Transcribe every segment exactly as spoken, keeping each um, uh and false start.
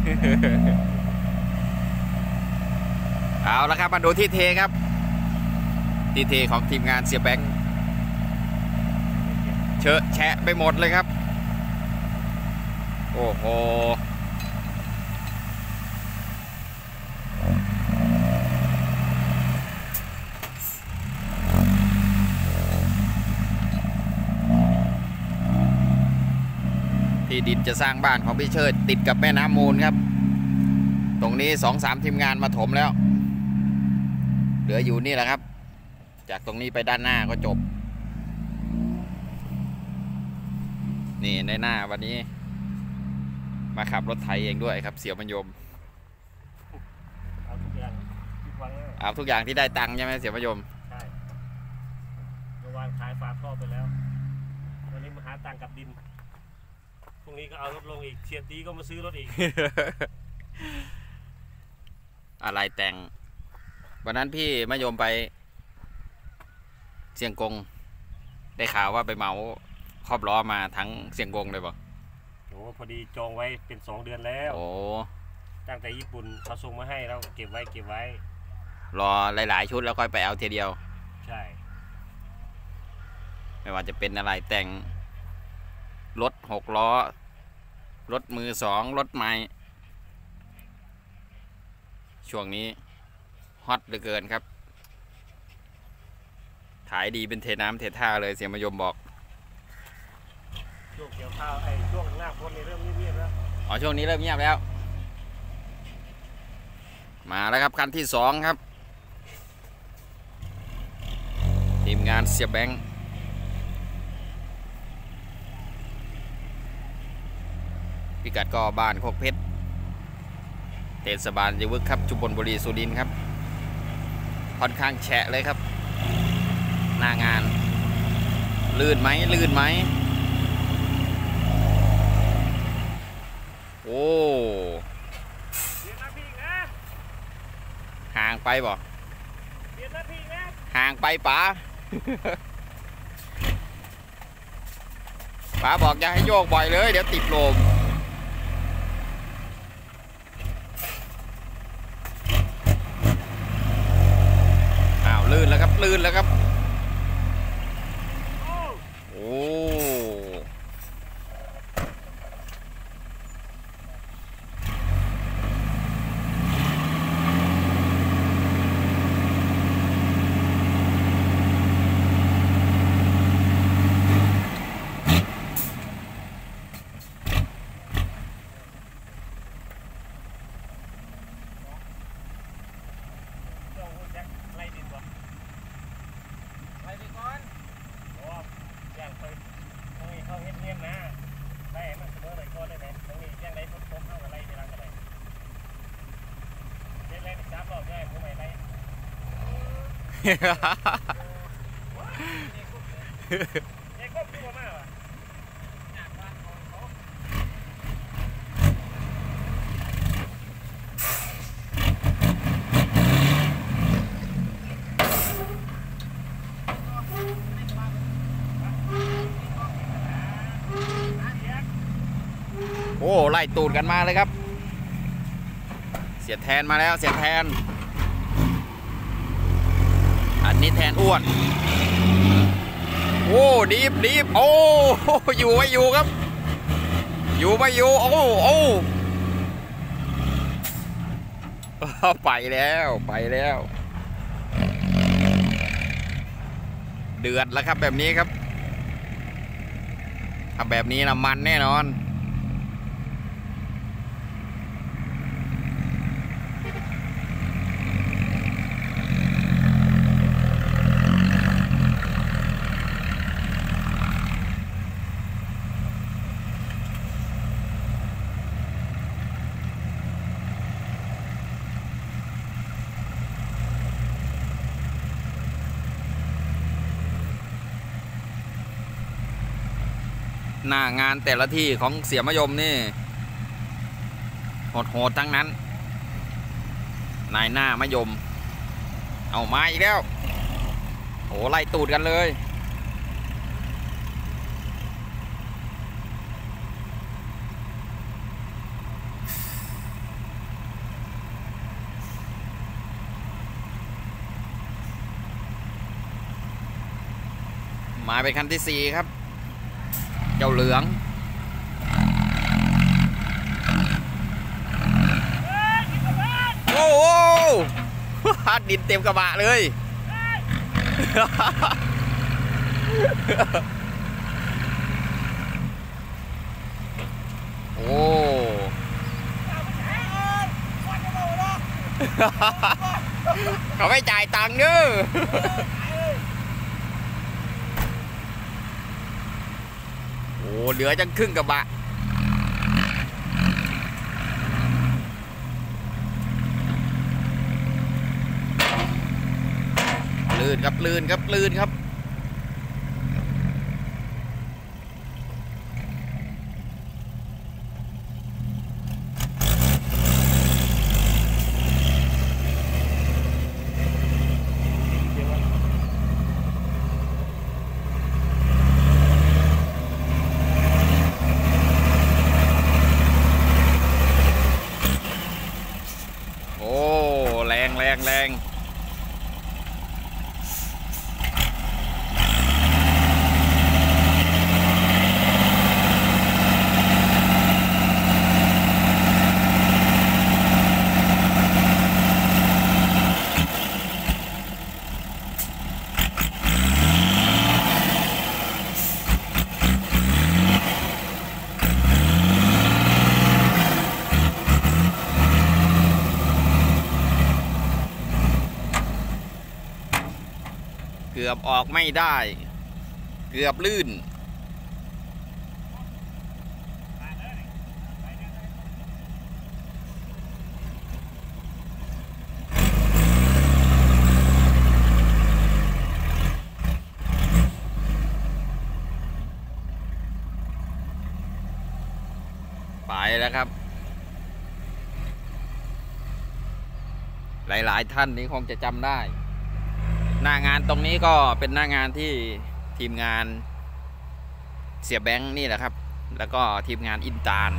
เอาละครับมาดูที่เทครับที่เทของทีมงานเสียแบงค์เชอะแฉะไปหมดเลยครับโอ้โหที่ดินจะสร้างบ้านของพี่เชิดติดกับแม่น้ำมูลครับตรงนี้สองสามทีมงานมาถมแล้วเหลืออยู่นี่แหละครับจากตรงนี้ไปด้านหน้าก็จบนี่ในหน้าวันนี้มาขับรถไถเองด้วยครับเสี่ยวบรรยมเอาทุกอย่างที่วางแล้วเอาทุกอย่างที่ได้ตังค์ใช่ไหมเสี่ยวบรรยมใช่เมื่อวานขายฝาท่อไปแล้ววันนี้มาหาตังค์กับดินพรุ่งนี้ก็เอารถลงอีกเชียร์ตีก็มาซื้อรถอีกอะไรแต่งวันนั้นพี่มะยมไปเสียงกงได้ข่าวว่าไปเหมาครอบล้อมาทั้งเสียงกงเลยป่ะโอ้พอดีจองไว้เป็นสองเดือนแล้วโอ้ตั้งแต่ญี่ปุ่นเขาส่งมาให้เราเก็บไว้เก็บไว้รอหลายๆชุดแล้วค่อยไปเอาทีเดียวใช่ไม่ว่าจะเป็นอะไรแต่งรถหกล้อรถมือสองรถใหม่ช่วงนี้ฮอตเหลือเกินครับขายดีเป็นเทน้ำเทท่าเลยเสียมยมบอกช่วงเกี่ยวข้าวไอ้ช่วงหน้าฝนนี่เริ่มเงียบๆแล้วอ๋อช่วงนี้เริ่มเงียบแล้วมาแล้วครับคันที่สองครับทีมงานเสียแบงค์พิกัดก็บ้านโคกเพชรเทศบาลยวึกครับชุมพลบุรีสุรินทร์ครับค่อนข้างแฉะเลยครับหน้างานลื่นไหมลื่นไหมโอ้ห่างไปบ่ห่างไปป๋าป๋าบอกอย่าให้โยกบ่อยเลยเดี๋ยวติดลมอ้าวลื่นแล้วครับลื่นแล้วครับโอ้โอ้ไล่ตูดกันมาเลยครับเสียแทนมาแล้วเสียแทนอันนี้แทนอ้วนโอ้ดีบดีบโอ้อยู่ไม่อยู่ครับอยู่ไม่อยู่โอ้โอ้ไปแล้วไปแล้วเดือดแล้วครับแบบนี้ครับทำแบบนี้นะมันแน่นอนหน้างานแต่ละที่ของเสียมยมนี่โหดๆทั้งนั้นนายหน้ามยมเอามาอีกแล้วโอ้ไล่ตูดกันเลยมาเป็นคันที่สี่ครับเจ้าเหลืองโอ้โหดินเต็มกระบะเลยโอ้เขาไม่จ่ายตังค์เด้อโอ้เหลือจังครึ่งกระบะลื่นครับลื่นครับลื่นครับโอ้แรงแรงแรงเกือบออกไม่ได้เกือบลื่นไปแล้วครับหลายๆท่านนี้คงจะจำได้หน้างานตรงนี้ก็เป็นหน้างานที่ทีมงานเสียแบงค์นี่แหละครับแล้วก็ทีมงานอินตาล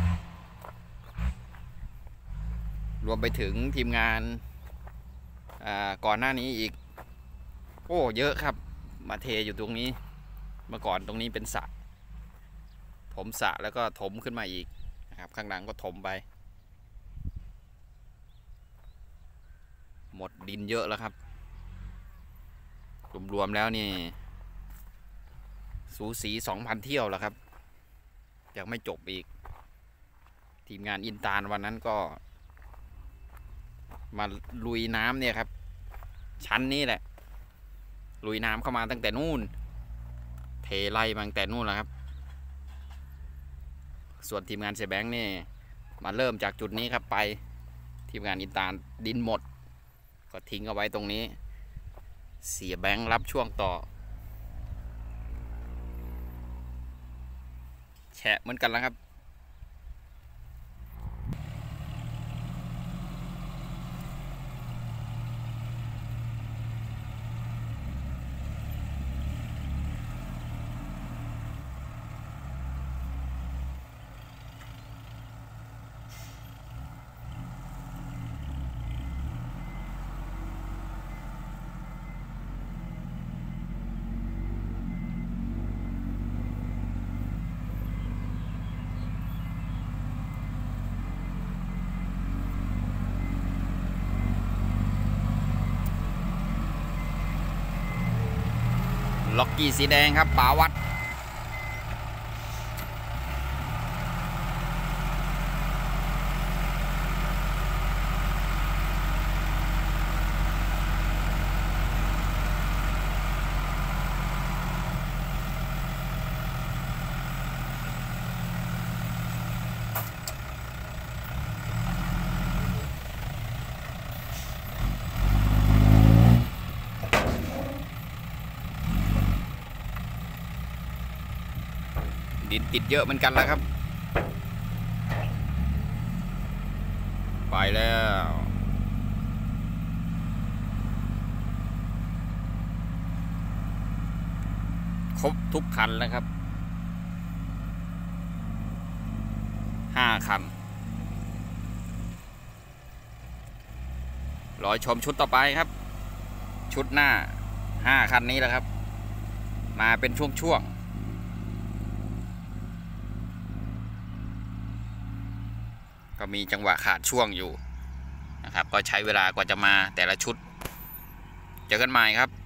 รวมไปถึงทีมงานก่อนหน้านี้อีกโอ้เยอะครับมาเทอยู่ตรงนี้เมื่อก่อนตรงนี้เป็นสระถมสระแล้วก็ถมขึ้นมาอีกนะครับข้างหลังก็ถมไปหมดดินเยอะแล้วครับรวมๆแล้วนี่สูสี สองพัน เที่ยวแล้วครับยังไม่จบอีกทีมงานอินตาลวันนั้นก็มาลุยน้ำเนี่ยครับชั้นนี้แหละลุยน้ำเข้ามาตั้งแต่นู่นเทไล่มาตั้งแต่นู่นแล้วครับส่วนทีมงานเสียแบงค์นี่มาเริ่มจากจุดนี้ครับไปทีมงานอินตาลดินหมดก็ทิ้งเอาไว้ตรงนี้เสียแบงค์รับช่วงต่อแฉะเหมือนกันแล้วครับล็อกกี้สีแดงครับป๋าวัดดินติดเยอะเหมือนกันแล้วครับไปแล้วครบทุกคันแล้วครับห้าคันรอชมชุดต่อไปครับชุดหน้าห้าคันนี้แหละครับมาเป็นช่วงๆก็มีจังหวะขาดช่วงอยู่นะครับก็ใช้เวลากว่าจะมาแต่ละชุดเจอกันใหม่ครับ